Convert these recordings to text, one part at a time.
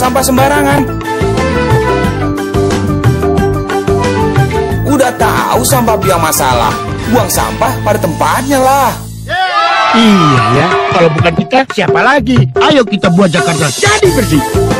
sampah sembarangan. Udah tahu sampah biang masalah, buang sampah pada tempatnya lah. Iya ya, kalau bukan kita siapa lagi? Ayo kita buat Jakarta jadi bersih.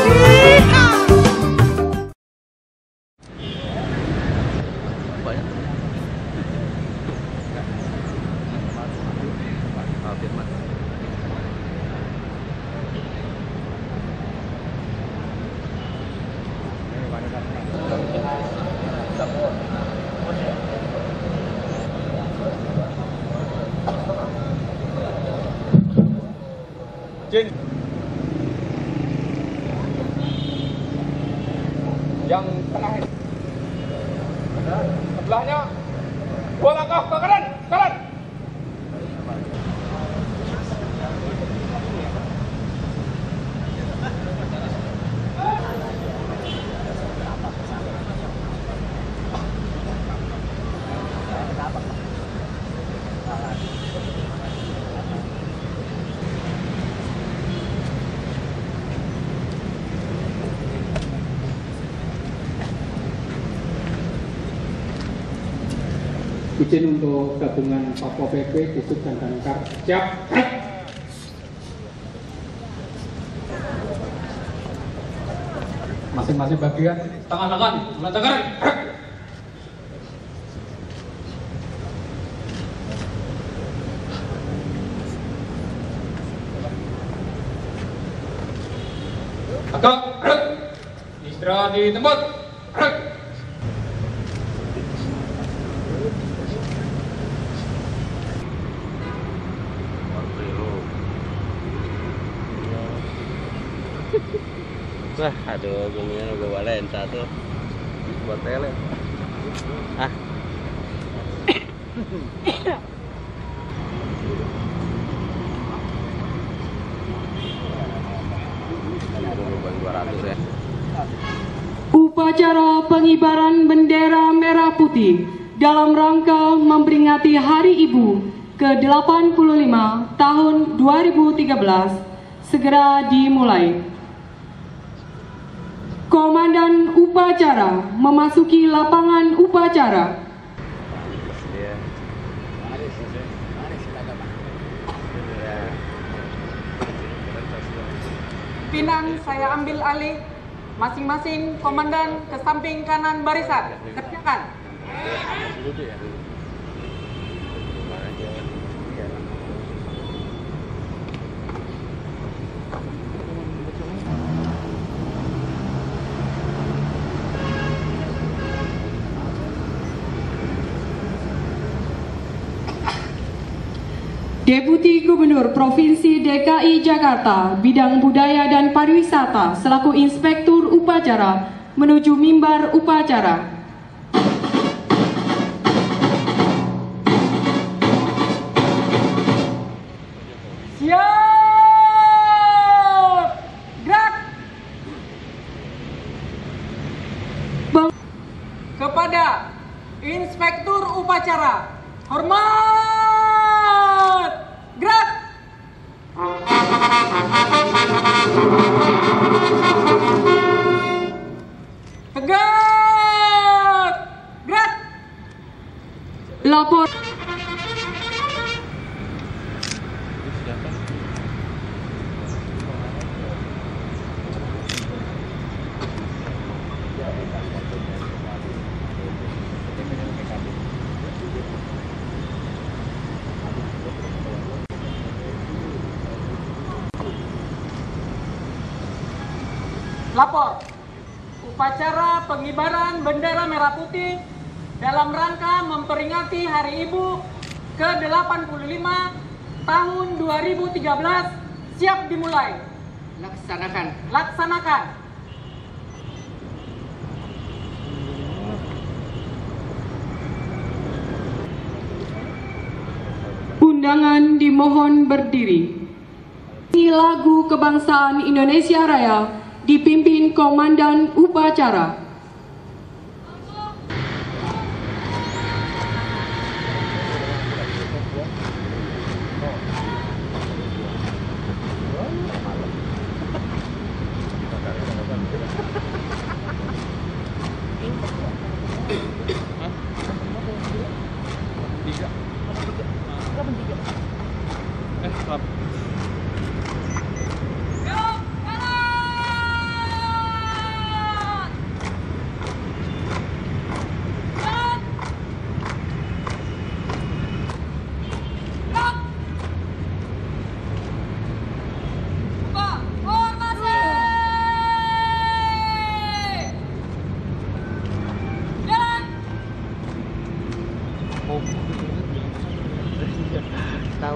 Yang tengah ini. Sebelahnya 2 langkah ke kanan, kanan. Izin untuk gabungan Satpol PP, Disub dan Damkar. Siap. Masing-masing bagian. Tangan-tangan, tangan. Agak. Istirahat di tempat. Wah, aduh, gini gue balain satu buat tele. Ah. ya. Upacara pengibaran bendera merah putih dalam rangka memperingati Hari Ibu ke-85 tahun 2013 segera dimulai. Komandan upacara memasuki lapangan upacara. Pinang saya ambil alih, masing-masing komandan ke samping kanan barisan. Kerjakan. Deputi Gubernur Provinsi DKI Jakarta Bidang Budaya dan Pariwisata selaku Inspektur Upacara menuju mimbar upacara. Siap! Gerak! Kepada Inspektur Upacara, hormat! Gerak! Tegak! Gerak! Lapor. Lapor, upacara pengibaran bendera merah putih dalam rangka memperingati Hari Ibu ke-85 tahun 2013 siap dimulai. Laksanakan. Laksanakan. Undangan dimohon berdiri. Lagu Kebangsaan Indonesia Raya dipimpin Komandan Upacara.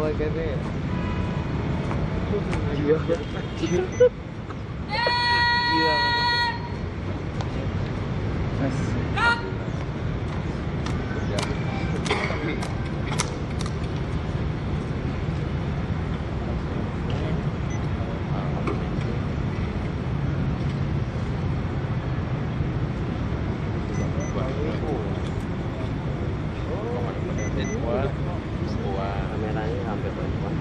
kene. Iya. Kameranya hampir berapa?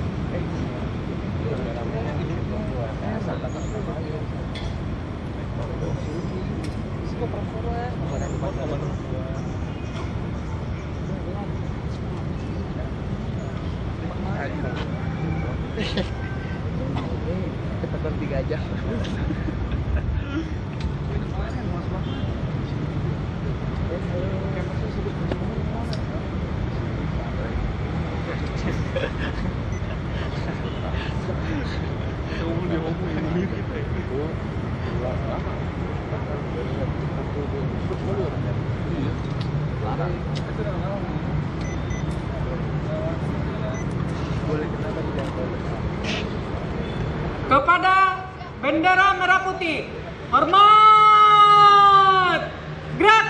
Kita 3 aja. Kepada bendera merah putih, hormat, gerak.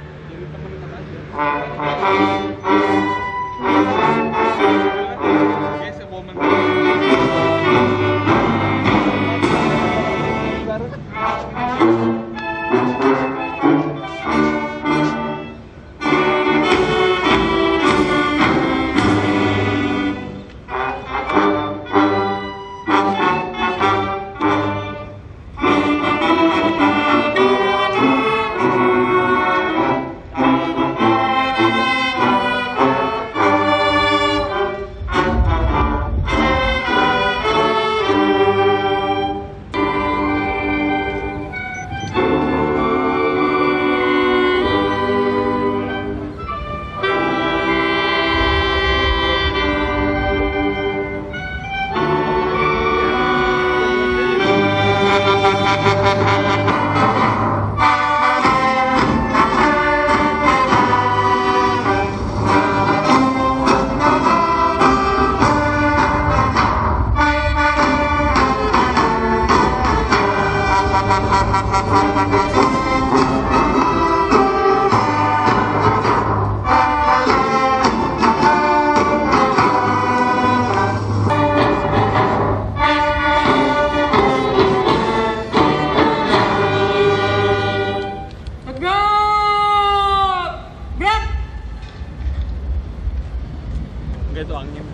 Enggak itu angin.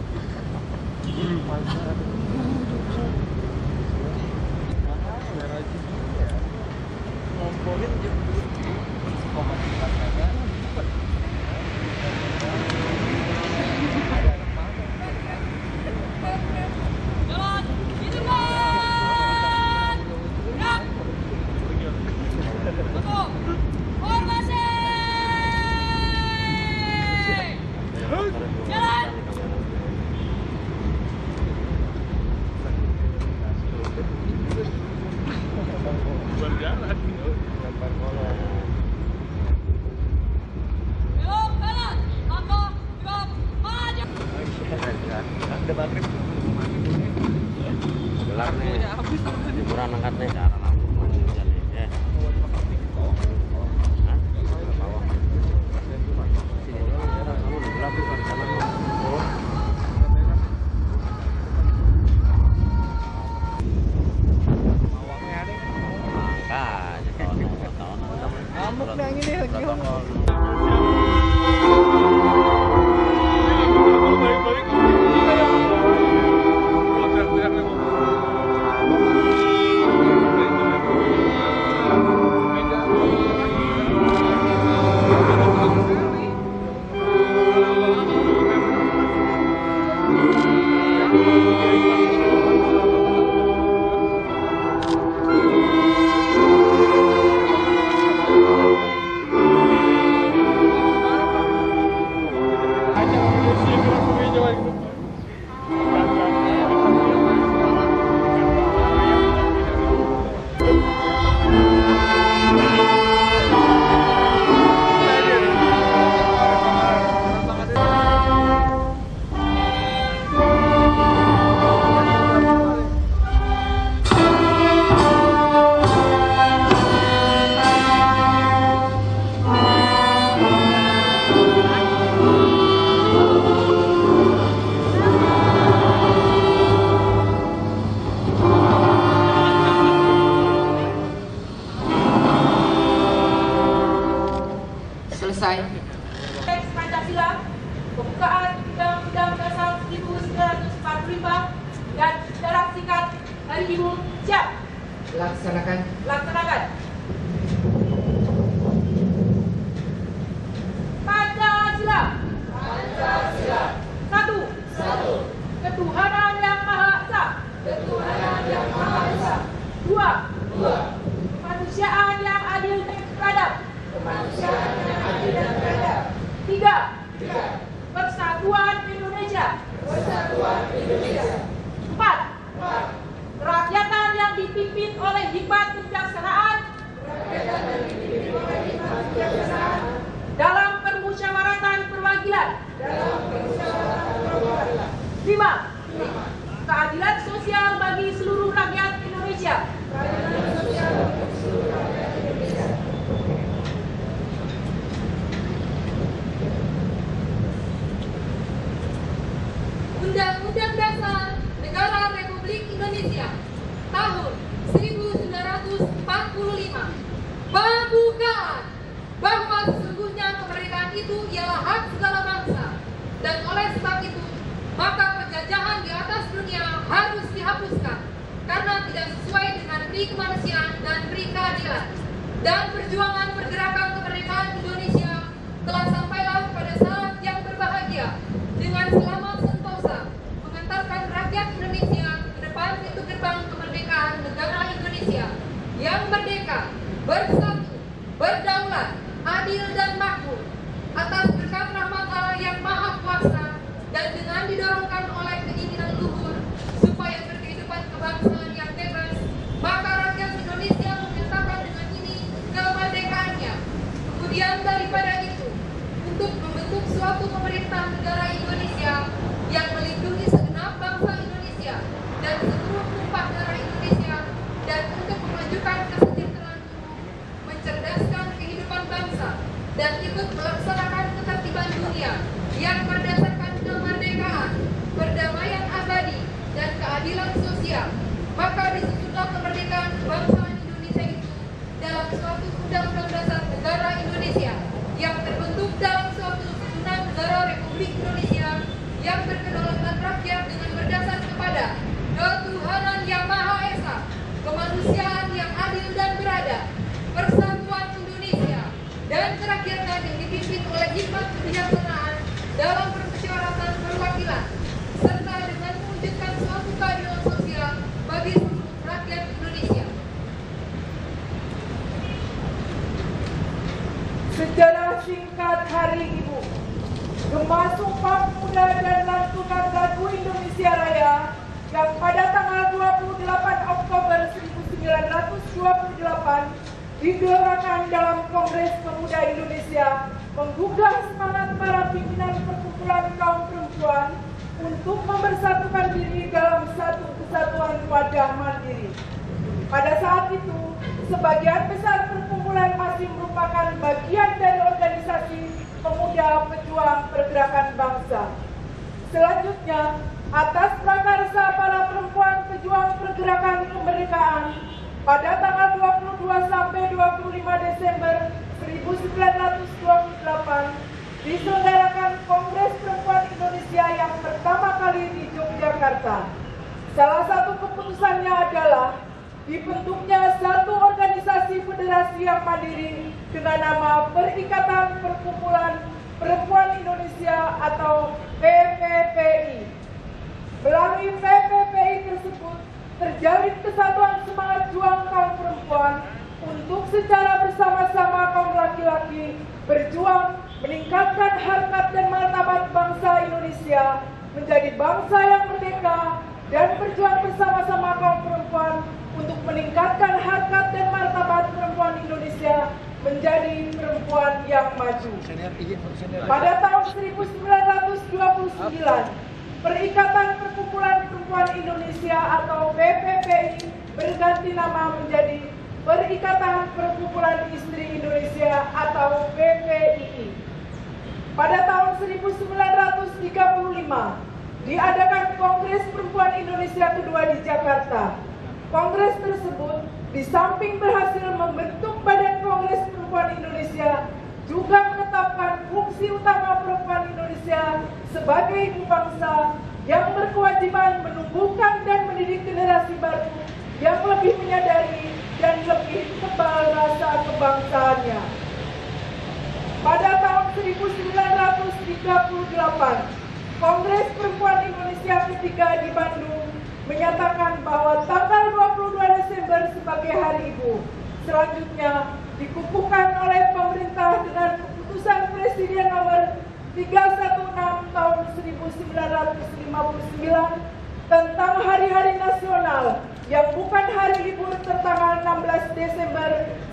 Gelap nih, kurang angkat nih cara lampu manja nih, ya. Sini kamu gelap tuh di sana. Amuk nih angin nih lagi. selesai. Pancasila, pembukaan Undang-Undang Dasar 1945 dan Jarak Singkat Hari Ibu, siap. Laksanakan. Pancasila. Satu. Ketuhanan yang Maha Esa. Dua. Kemanusiaan yang adil dan beradab. Tiga. Persatuan Indonesia. Empat. Kerakyatan yang dipimpin oleh hikmat kebijaksanaan dalam permusyawaratan perwakilan. 5. Keadilan sosial bagi seluruh rakyat Indonesia. Undang-Undang Dasar Negara Republik Indonesia tahun 1945 membukaan bahwa sesungguhnya kemerdekaan itu ialah hak segala bangsa, dan oleh sebab itu maka penjajahan di atas dunia harus dihapuskan karena tidak sesuai dengan pri kemanusiaan dan pri keadilan. Dan perjuangan pergerakan kemerdekaan Indonesia telah sampailah pada saat yang berbahagia dengan selamat sentosa mengantarkan rakyat Indonesia ke depan pintu gerbang kemerdekaan negara Indonesia yang merdeka, bersatu, berdaulat, adil dan makmur atas berkat rahmat Allah yang Maha Kuasa, dan dengan didorongkan oleh keinginan luhur supaya berkehidupan kebangsaan yang bebas, maka rakyat Indonesia menyatakan dengan ini kemerdekaannya. Kemudian daripada itu, untuk membentuk suatu pemerintah negara Indonesia yang melindungi segenap bangsa Indonesia dan seluruh tumpah darah Indonesia, dan untuk memajukan kesejahteraan umum, mencerdaskan kehidupan bangsa, dan ikut melaksanakan ketertiban dunia yang berdasarkan kemerdekaan, perdamaian abadi, dan keadilan sosial, maka disusunlah kemerdekaan kebangsaan Indonesia itu dalam suatu Undang-Undang Dasar Negara Indonesia yang terbentuk dalam suatu susunan negara Republik Indonesia yang berkedaulatan rakyat dengan berdasar kepada ketuhanan yang Maha Esa, kemanusiaan yang adil dan beradab, persatuan Indonesia, dan kerakyatan yang dipimpin oleh hikmat kebijaksanaan dalam permusyawaratan perwakilan, serta dengan mewujudkan suatu keadilan sosial bagi seluruh rakyat Indonesia. Sejarah singkat Hari Ibu. Gemah Sumpah Pemuda dan Lantunan Lagu Indonesia Raya yang pada tanggal 28 Oktober 1928 digelarkan dalam Kongres Pemuda Indonesia menggugah semangat para pimpinan perkumpulan kaum perempuan untuk mempersatukan diri dalam satu kesatuan wadah mandiri. Pada saat itu, sebagian besar perkumpulan masih merupakan bagian dari organisasi pemuda pejuang pergerakan bangsa. Selanjutnya, atas prakarsa para perempuan pejuang pergerakan kemerdekaan, pada tanggal 22 sampai 25 Desember 1928 diselenggarakan Kongres Perempuan Indonesia yang pertama kali di Yogyakarta. Salah satu keputusannya adalah dibentuknya satu organisasi federasi yang mandiri dengan nama Perikatan Perkumpulan Perempuan Indonesia atau PPPI. Melalui PPPI tersebut terjalin kesatuan semangat juang kaum perempuan untuk secara bersama-sama kaum laki-laki berjuang meningkatkan harkat dan martabat bangsa Indonesia menjadi bangsa yang merdeka, dan berjuang bersama-sama kaum perempuan untuk meningkatkan harkat dan martabat perempuan Indonesia menjadi perempuan yang maju. Pada tahun 1929, Perikatan Perkumpulan Perempuan Indonesia atau PPPI berganti nama menjadi Perikatan Perkumpulan Istri Indonesia atau PPII. Pada tahun 1935, diadakan Kongres Perempuan Indonesia kedua di Jakarta. Kongres tersebut di samping berhasil membentuk Badan Kongres Perempuan Indonesia, juga menetapkan fungsi utama perempuan Indonesia sebagai ibu bangsa yang berkewajiban menumbuhkan dan mendidik generasi baru yang lebih menyadari dan lebih tebal rasa kebangsaannya. Pada tahun 1938, Kongres Perempuan Indonesia ketiga di Bandung menyatakan bahwa tanggal 22 Desember sebagai Hari Ibu. Selanjutnya dikukuhkan oleh pemerintah dengan keputusan Presiden nomor 316 tahun 1959 tentang hari-hari nasional yang bukan hari libur tertanggal 16 Desember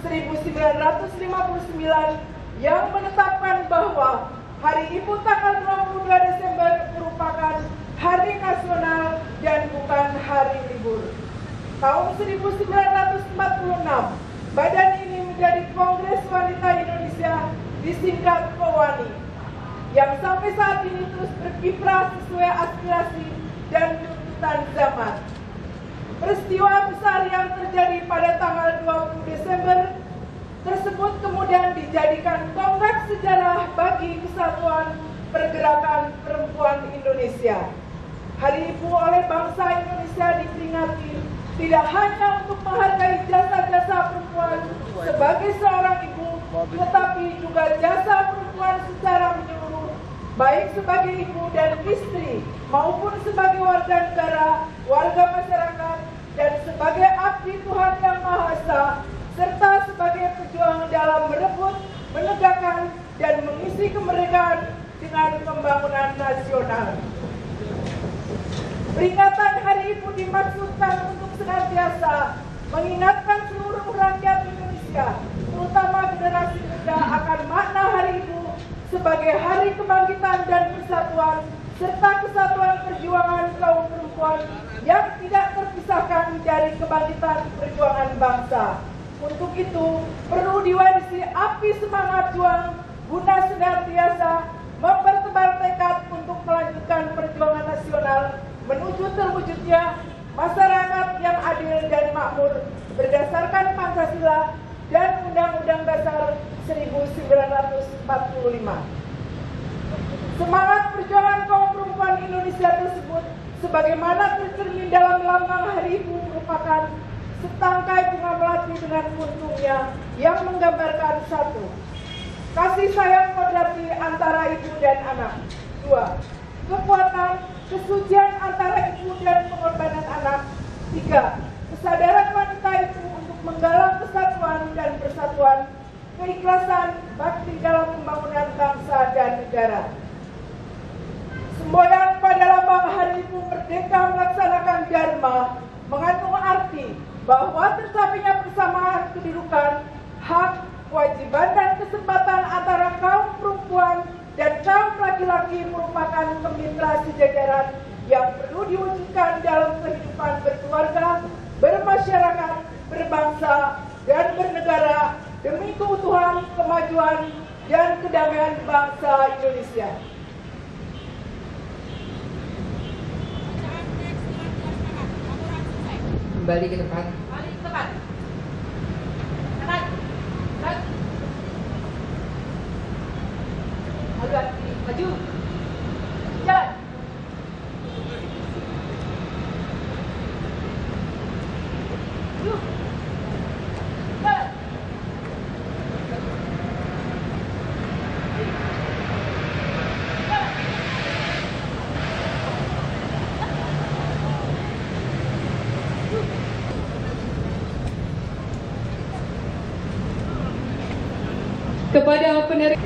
1959 yang menetapkan bahwa Hari Ibu tanggal 22 Desember merupakan hari nasional dan bukan hari libur. Tahun 1946, badan ini menjadi Kongres Wanita Indonesia, disingkat KOWANI, yang sampai saat ini terus berkiprah sesuai aspirasi dan tuntutan zaman. Peristiwa besar yang terjadi pada tanggal 20 Desember tersebut kemudian dijadikan tonggak sejarah bagi kesatuan pergerakan perempuan Indonesia. Hari Ibu oleh bangsa Indonesia diperingati tidak hanya untuk menghargai jasa-jasa perempuan sebagai seorang ibu, tetapi juga jasa perempuan secara menyeluruh, baik sebagai ibu dan istri, maupun sebagai warga negara, warga masyarakat, dan sebagai abdi Tuhan Yang Maha Esa, serta sebagai pejuang dalam merebut, menegakkan, dan mengisi kemerdekaan dengan pembangunan nasional. Peringatan Hari Ibu dimaksudkan untuk senantiasa mengingatkan seluruh rakyat Indonesia, terutama generasi muda, akan makna Hari Ibu sebagai hari kebangkitan dan persatuan, serta kesatuan perjuangan kaum perempuan yang tidak terpisahkan dari kebangkitan perjuangan bangsa. Untuk itu, perlu diwarisi api semangat juang guna senantiasa mempertebal tekad untuk melanjutkan perjuangan nasional menuju terwujudnya masyarakat yang adil dan makmur berdasarkan Pancasila dan Undang-Undang Dasar 1945. Semangat perjuangan kaum perempuan Indonesia tersebut sebagaimana tercermin dalam lambang Hari Ibu merupakan setangkai bunga melati dengan puntungnya yang menggambarkan 1. Kasih sayang kodrati antara ibu dan anak. 2. Kekuatan, kesucian antara ibu dan pengorbanan anak. 3. Kesadaran wanita itu untuk menggalang kesatuan dan persatuan, keikhlasan, bakti dalam pembangunan bangsa dan negara. Semboyan pada lambang Hari Ibu Merdeka melaksanakan Dharma mengandung arti bahwa tercapainya persamaan kedudukan, hak, kewajiban, dan kesempatan antara kaum perempuan dan kaum laki-laki merupakan kemitra sejajaran yang perlu diwujudkan dalam kehidupan berkeluarga, bermasyarakat, berbangsa, dan bernegara demi keutuhan, kemajuan, dan kedamaian bangsa Indonesia. Kembali ke depan. Kembali ke depan. Kanan. Kanan. Agak maju. Jalan. Maju. Jalan. Kepada penerima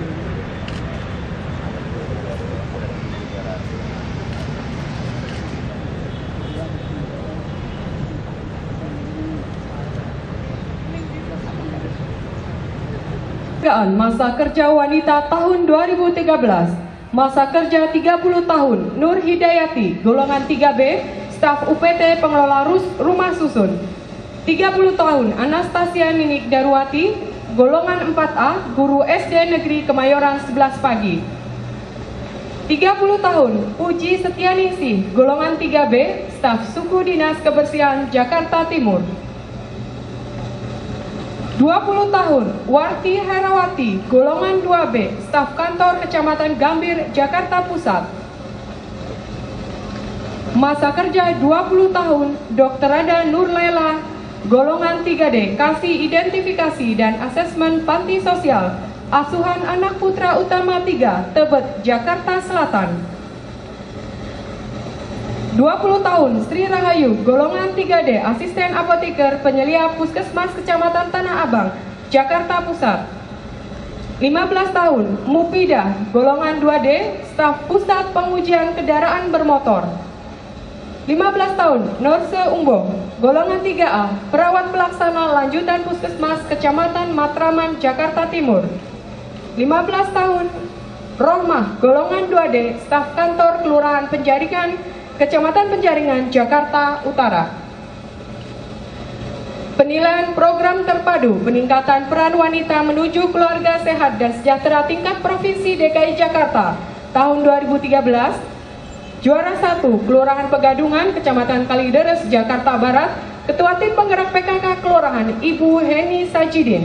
Masa Kerja Wanita tahun 2013, masa kerja 30 tahun, Nur Hidayati, golongan 3B, staf UPT Pengelola Rumah Susun. 30 tahun, Anastasia Ninik Darwati, golongan 4A, guru SD Negeri Kemayoran 11 Pagi. 30 tahun, Puji Setianingsih, golongan 3B, staf Suku Dinas Kebersihan Jakarta Timur. 20 tahun, Warti Herawati, golongan 2B, staf kantor Kecamatan Gambir, Jakarta Pusat. Masa kerja 20 tahun, Dr. Rada Nurlela, golongan 3D, kasih identifikasi dan asesmen panti sosial, Asuhan Anak Putra Utama 3, Tebet, Jakarta Selatan. 20 tahun, Sri Rahayu, golongan 3D, asisten apoteker penyelia Puskesmas Kecamatan Tanah Abang, Jakarta Pusat. 15 tahun, Mupidah, golongan 2D, staf pusat pengujian kendaraan bermotor. 15 tahun, Norse Umbo, golongan 3A, perawat pelaksana lanjutan Puskesmas Kecamatan Matraman, Jakarta Timur. 15 tahun, Rohmah, golongan 2D, staf kantor Kelurahan Penjaringan, Kecamatan Penjaringan, Jakarta Utara. Penilaian program terpadu peningkatan peran wanita menuju keluarga sehat dan sejahtera tingkat Provinsi DKI Jakarta tahun 2013. Juara 1, Kelurahan Pegadungan, Kecamatan Kalideres, Jakarta Barat, Ketua Tim Penggerak PKK Kelurahan, Ibu Heni Sajidin.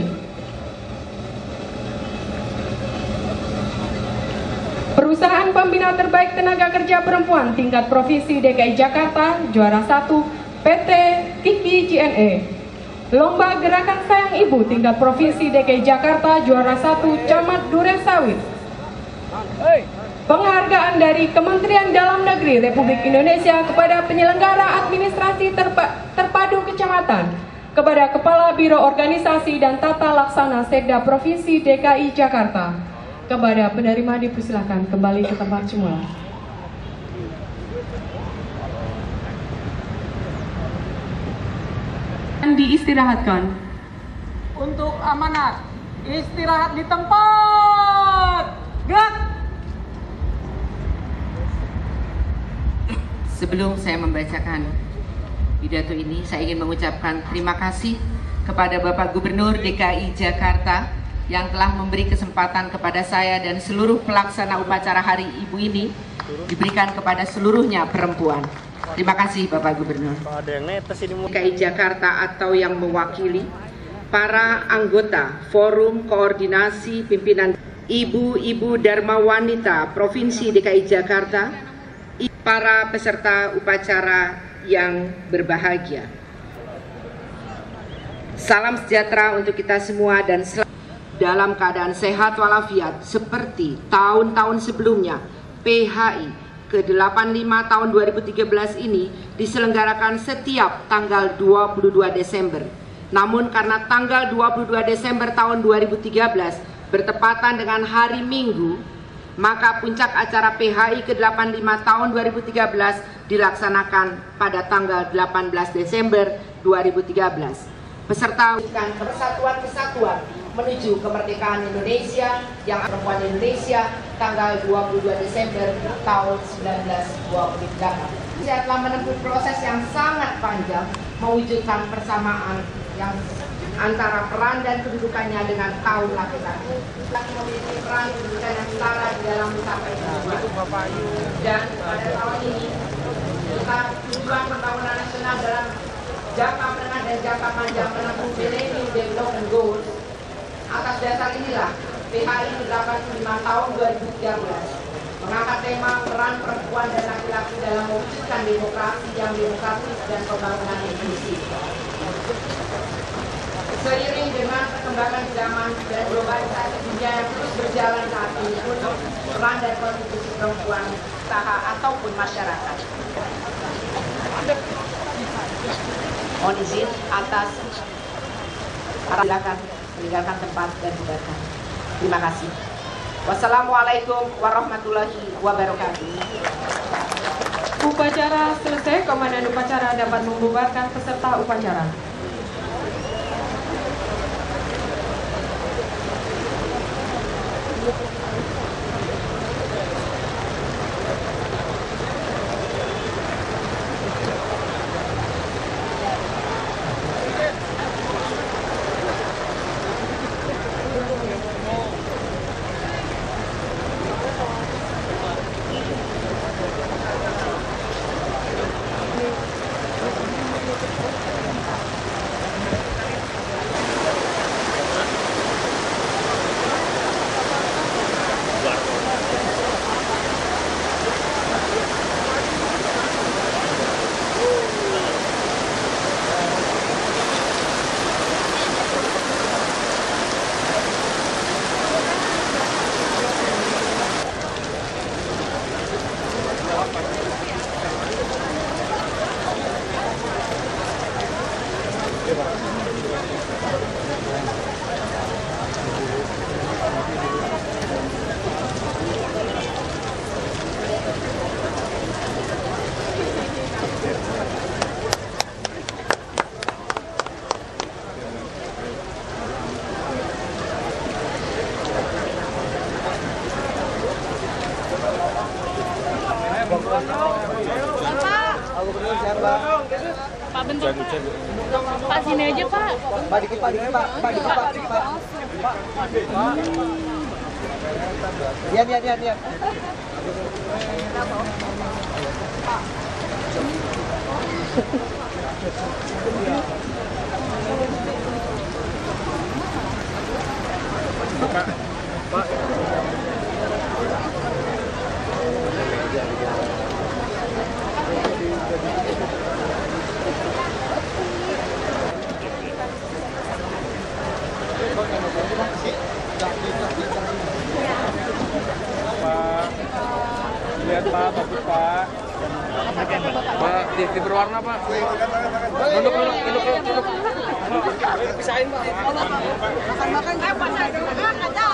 Perusahaan Pembina Terbaik Tenaga Kerja Perempuan tingkat Provinsi DKI Jakarta, juara 1, PT Kiki JNE. Lomba Gerakan Sayang Ibu tingkat Provinsi DKI Jakarta, juara 1, Camat Durensawit. Penghargaan dari Kementerian Dalam Negeri Republik Indonesia kepada penyelenggara administrasi terpadu kecamatan, kepada Kepala Biro Organisasi dan Tata Laksana Sekda Provinsi DKI Jakarta. Kepada penerima dipersilakan kembali ke tempat semula. Dan diistirahatkan. Untuk amanat, istirahat di tempat. Gerak. Sebelum saya membacakan pidato ini, saya ingin mengucapkan terima kasih kepada Bapak Gubernur DKI Jakarta yang telah memberi kesempatan kepada saya dan seluruh pelaksana upacara Hari Ibu ini diberikan kepada seluruhnya perempuan. Terima kasih Bapak Gubernur. DKI Jakarta atau yang mewakili para anggota Forum Koordinasi Pimpinan Ibu-Ibu Dharma Wanita Provinsi DKI Jakarta, para peserta upacara yang berbahagia. Salam sejahtera untuk kita semua dan selamat dalam keadaan sehat walafiat seperti tahun-tahun sebelumnya. PHI ke-85 tahun 2013 ini diselenggarakan setiap tanggal 22 Desember. Namun karena tanggal 22 Desember tahun 2013 bertepatan dengan hari Minggu, maka puncak acara PHI ke-85 tahun 2013 dilaksanakan pada tanggal 18 Desember 2013. Peserta kesatuan-kesatuan menuju kemerdekaan Indonesia yang perempuan Indonesia tanggal 22 Desember tahun 1928. Saya telah menempuh proses yang sangat panjang mewujudkan persamaan yang antara peran dan kedudukannya dengan kaum laki-laki. Laki memiliki peran kedudukan yang setara di dalam mencapai tujuan. Dan pada tahun ini kita tujuan pembangunan nasional dalam jangka menengah dan jangka panjang menempuh Millennium Development Goals. Atas dasar inilah PHI 85 tahun 2013 mengangkat tema peran perempuan dan laki-laki dalam mewujudkan demokrasi yang demokratis dan pembangunan inklusif. Seiring dengan perkembangan zaman dan globalisasi dunia yang terus berjalan saat ini, peran dan kontribusi perempuan, usaha ataupun masyarakat. Mohon izin atas silakan meninggalkan tempat dan bubarkan. Terima kasih. Wassalamualaikum warahmatullahi wabarakatuh. Upacara selesai, komandan upacara dapat membubarkan peserta upacara. bentar Pak, sini aja Pak. Pak, dikit Pak. Iya. Pak. Lihat Pak, bagus Pak. Pak, TV berwarna Pak. Duduk. Pisahin Pak. Makan-makan ada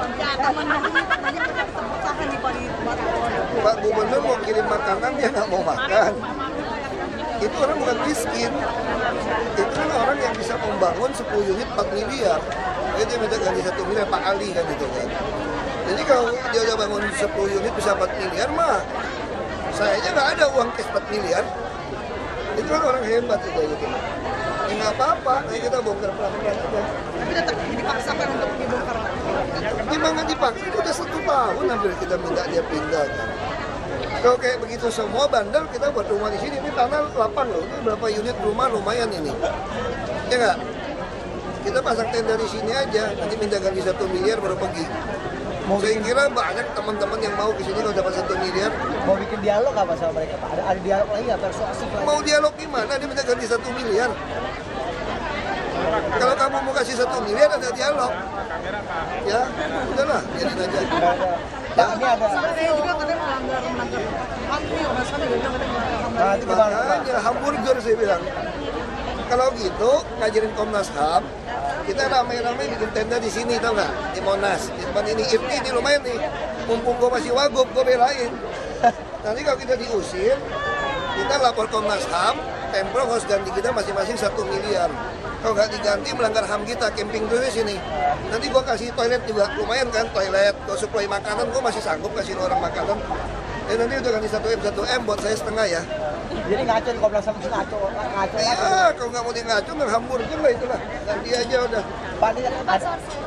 Pak Gubernur mau kirim makanan, dia nggak mau makan. Itu orang bukan miskin. Itu kan orang yang bisa membangun 10 unit 4 miliar. Dia minta ganti 1 miliar, Pak Ali kan gitu kan. Jadi kalau dia udah bangun 10 unit bisa 4 miliar mah, saya aja nggak ada uang cash 4 miliar. Itu kan orang hebat itu gitu. Ya nggak apa-apa, kita bongkar pelan-pelan aja. Tapi tetap dipaksakan untuk dibongkar. Memang nggak dipaksa, itu udah 1 tahun hampir kita minta dia pindah kan. Kalau kayak begitu semua bandel, kita buat rumah di sini. Ini tanah lapang loh, ini berapa unit rumah lumayan ini. Ya nggak? Kita pasang tenda di sini aja, nanti minta ganti 1 miliar baru pergi. Saya kira banyak teman-teman yang mau ke sini kalau dapat 1 miliar. Mau bikin dialog apa sama mereka Pak? Ada dialog lagi nggak, persuasif lagi? Mau dialog gimana? Dia minta ganti 1 miliar. Kalau kamu mau kasih 1 miliar ada dialog. Ya, udahlah, biarin aja. Pak, ini ada. Saya juga katanya melanggar HAM nih, Mas Andi bilang katanya melanggar HAM. Makanya hamburger saya bilang. Kalau gitu ngajarin Komnas HAM, kita ramai-ramai bikin tenda di sini, tau nggak? Di Monas, di depan ini. Ini lumayan nih. Mumpung gue masih wagub, gue belain. Nanti kalau kita diusir, kita lapor Komnas HAM, Pemprov harus ganti kita masing-masing 1 miliar. Kalau nggak diganti melanggar HAM kita, camping terus di sini. Nanti gue kasih toilet juga, lumayan kan toilet. Gue suplai makanan, gue masih sanggup kasih orang makanan. Nanti udah ganti 1M buat saya setengah ya. Jadi ngaco nih, Komnas HAM ngaco. Iya, kalau nggak mau di ngaco, nggak hamburger lah itulah. Ganti aja udah. Pak, ini ada.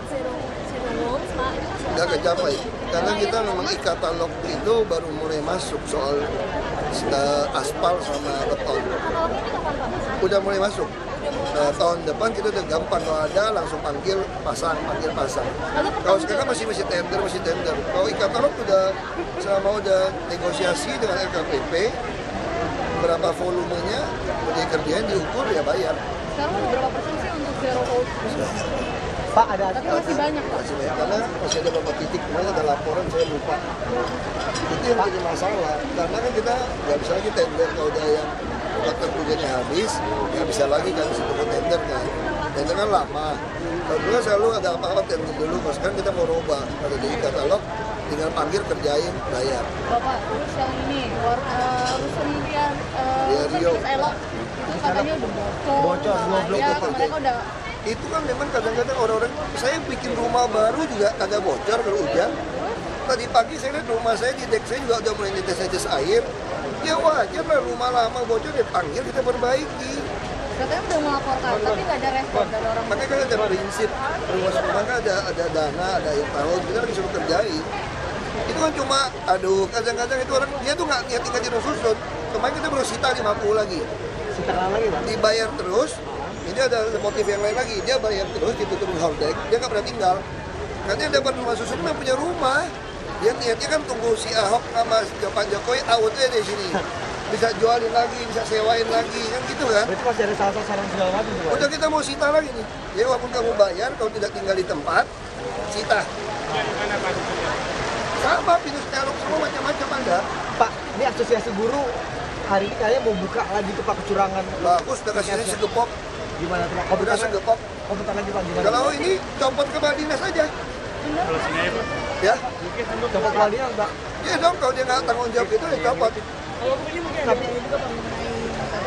Nggak kecapai, karena kita memang e-katalog itu baru mulai masuk soal aspal sama beton. Udah mulai masuk. Tahun depan kita udah gampang, kalau ada langsung panggil pasang. Kalau sekarang masih tender. Kalau e-katalog selama udah negosiasi dengan LKPP, berapa volumenya, udah kerjain diukur ya bayar. Sekarang udah berapa persen sih untuk zero hold? Pak, ada. Tapi masih banyak Pak. Karena masih ada beberapa titik, kemarin ada laporan saya lupa. Itu yang jadi masalah, karena kan kita nggak bisa lagi tender kalau udah yang kontrak kerjanya habis, nggak bisa lagi kan bisa tunggu tender kan. Tender kan lama. Kalau dulu selalu ada apa-apa tender dulu, pas kan kita mau rubah. Kalau di katalog tinggal panggil, kerjain, bayar. Bapak, terus yang ini, rusun impian Rio. Elok, itu katanya udah bocor. Mereka udah. Itu kan memang kadang-kadang orang-orang, saya bikin rumah baru juga kagak bocor kalau hujan. Tadi pagi saya lihat rumah saya, di dek saya juga udah mulai netes air. Ya wajar lah, rumah lama bocor, dia panggil, kita perbaiki. Katanya udah melaporkan, tapi nggak ada respon dari orang. Makanya kan ada prinsip, rumah kan ada dana, ada yang tahu, kita lagi suruh kerjain. Itu kan cuma, kadang-kadang itu orang, dia tuh nggak niat tinggal di susun. Kemarin kita baru sita 50 lagi. Sita lagi Pak? Dibayar terus. Ini ada motif yang lain lagi, dia bayar terus, ditutupin hordek, dia nggak pernah tinggal. Katanya dapat rumah susun yang punya rumah. Dia niatnya kan tunggu si Ahok sama Pak Jokowi outnya di sini. Bisa jualin lagi, bisa sewain lagi, kan gitu kan. Berarti masih ada saran segala macam juga. Udah kita mau sita lagi nih. Ya walaupun kamu bayar, kalau tidak tinggal di tempat, sita. Sama, pinus teluk semua macam-macam ada. Pak, ini asosiasi buruh hari ini kayaknya mau buka lagi tuh Pak kecurangan. Bagus, udah kasih segepok. Gimana tuh Pak? Udah segepok. Komentar lagi Pak, gimana? Kalau ini copot ke Dinas aja. Kalau sini aja Pak. Ya? Copot ke Dinas Pak? Iya dong, kalau dia nggak tanggung jawab itu ya copot. Kalau begini mungkin ada ini juga Pak mengenai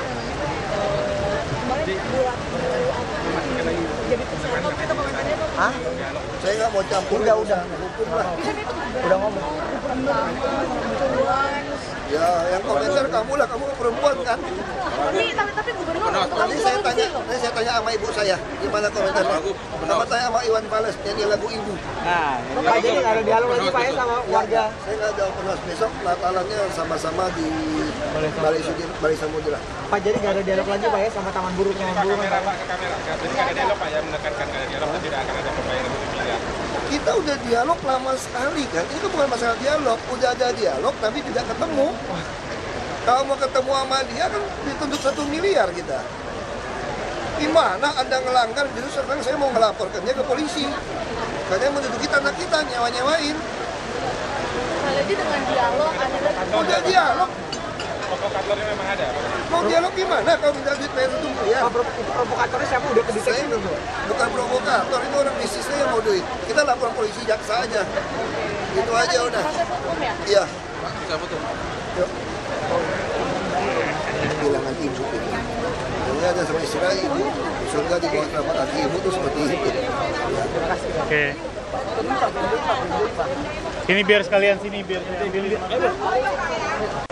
jadi tersangka kita komentarnya Pak. Hah? Saya nggak mau campur. Udah. Hukum lah. Udah ngomong. Ya, yang komentar kamu lah, kamu perempuan kan? Tapi gubernur, Nanti saya tanya sama ibu saya, gimana komentarnya? Sama tanya sama Iwan Fals, nyanyi lagu ibu. Nah, Pak jadi nggak ada dialog lagi Pak ya sama warga? Saya nggak ada open house besok, latalannya sama-sama di Balai Samudera. Pak jadi nggak ada dialog lagi Pak ya sama Taman Burung yang burung? Kamera Pak, ke kamera. Jadi nggak ada dialog Pak, ya menekankan nggak ada dialog dan tidak akan ada pembayaran 1 miliar. Kita udah dialog lama sekali kan, ini kan bukan masalah dialog, udah ada dialog tapi tidak ketemu. Kalau mau ketemu sama dia kan dituntut 1 miliar kita. Gimana Anda ngelanggar, justru sekarang saya mau ngelaporkannya ke polisi. Karena menduduki tanah kita, nyawa-nyawain. Jadi dengan dialog, Udah dialog. Provokatornya memang ada. Mau dialog gimana kalau minta duit bayar 1 miliar? Itu provokatornya siapa udah kedeteksi belum? Bukan provokator, itu orang bisnisnya yang mau duit. Kita lapor polisi, jaksa aja. Gitu aja udah. Iya. Siapa tuh? Yuk. Kehilangan ibu itu. Jadi ada sama istilah ibu, surga di bawah telapak kaki ibu tuh seperti itu. Oke. Sini biar sekalian sini biar.